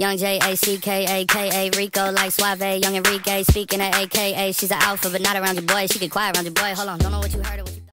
Young J-A-C-K-A-K-A, Rico like Suave, Young Enrique, speaking at AKA. She's an alpha, but not around your boy. She get quiet around your boy. Hold on, don't know what you heard or what you